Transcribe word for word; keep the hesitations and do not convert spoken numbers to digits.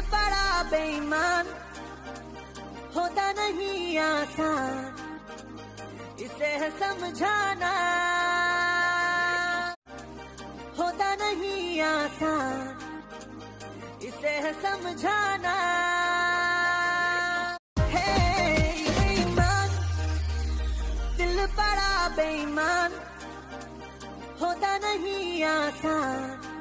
बड़ा बेईमान होता नहीं आसान, इसे है समझाना। होता नहीं आसान, इसे है समझाना। हे बेईमान, दिल बड़ा बेईमान होता नहीं आसान,